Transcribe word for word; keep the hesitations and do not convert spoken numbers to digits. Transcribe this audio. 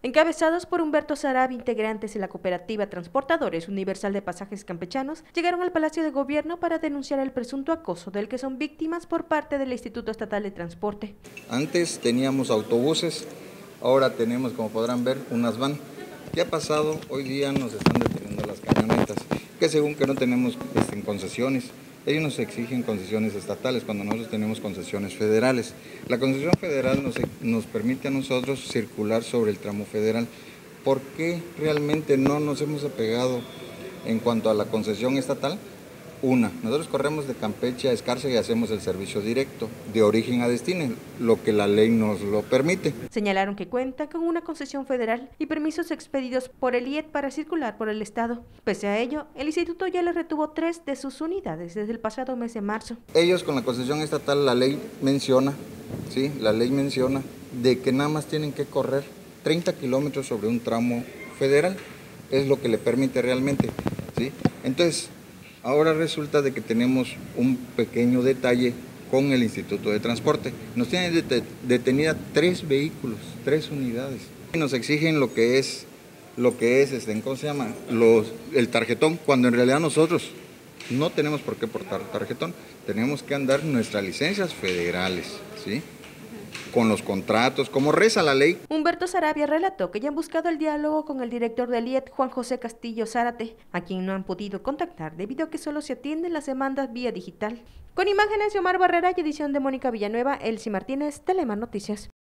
Encabezados por Humberto Sarabia, integrantes de la cooperativa Transportadores Universal de Pasajes Campechanos, llegaron al Palacio de Gobierno para denunciar el presunto acoso del que son víctimas por parte del Instituto Estatal de Transporte. Antes teníamos autobuses, ahora tenemos, como podrán ver, unas van. ¿Qué ha pasado? Hoy día nos están deteniendo las camionetas, que según que no tenemos este, concesiones. Ellos nos exigen concesiones estatales cuando nosotros tenemos concesiones federales. La concesión federal nos, nos permite a nosotros circular sobre el tramo federal. ¿Por qué realmente no nos hemos apegado en cuanto a la concesión estatal? Una, nosotros corremos de Campeche a Escárcega y hacemos el servicio directo, de origen a destino, lo que la ley nos lo permite. Señalaron que cuenta con una concesión federal y permisos expedidos por el I E T para circular por el estado. Pese a ello, el instituto ya le retuvo tres de sus unidades desde el pasado mes de marzo. Ellos con la concesión estatal, la ley menciona, ¿sí? La ley menciona de que nada más tienen que correr treinta kilómetros sobre un tramo federal, es lo que le permite realmente, ¿sí? Entonces, ahora resulta de que tenemos un pequeño detalle con el Instituto de Transporte. Nos tienen detenida tres vehículos, tres unidades. Nos exigen lo que es, lo que es, este, ¿cómo se llama? Los, el tarjetón, cuando en realidad nosotros no tenemos por qué portar tarjetón. Tenemos que andar nuestras licencias federales, ¿sí? Con los contratos, como reza la ley. Humberto Sarabia relató que ya han buscado el diálogo con el director del I E T, Juan José Castillo Zárate, a quien no han podido contactar debido a que solo se atienden las demandas vía digital. Con imágenes de Omar Barrera y edición de Mónica Villanueva, Elsie Martínez, Telemar Noticias.